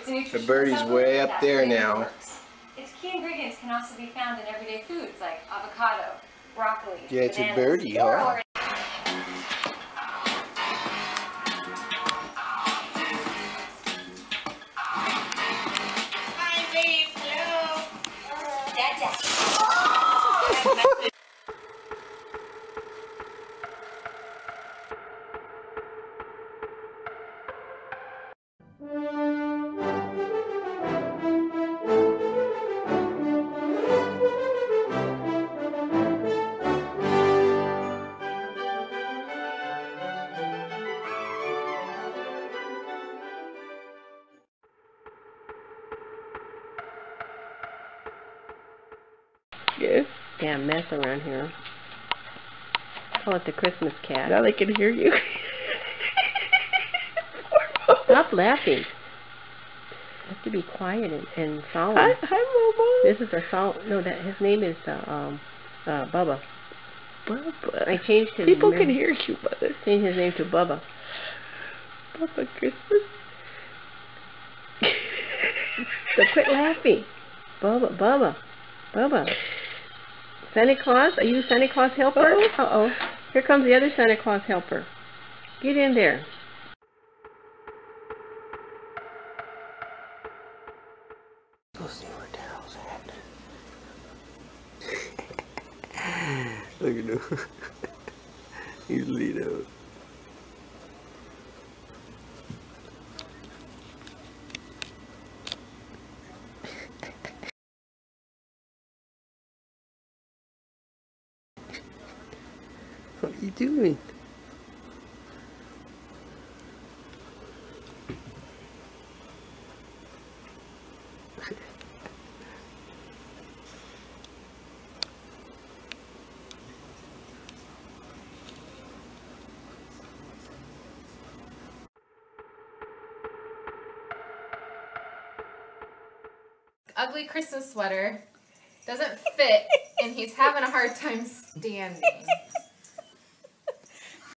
It's a nutrition The birdie's way up there now. Works. Its key ingredients can also be found in everyday foods like avocado, broccoli, Yeah, it's bananas, a birdie, huh? Hi, babe. Hello. Dada. Yes. Damn mess around here. Call it the Christmas cat. Now they can hear you. Stop laughing. You have to be quiet and solemn. Hi, Momo. This is a solemn. No, that his name is Bubba. Bubba. I changed his People name. can hear you, Mother. Changed his name to Bubba. Bubba Christmas. So quit laughing. Bubba, Bubba, Bubba. Santa Claus? Are you the Santa Claus helper? Uh-oh. Here comes the other Santa Claus helper. Get in there. Go see where Daryl's at. Look at him. He's lead out. What are you doing? Ugly Christmas sweater doesn't fit and he's having a hard time standing.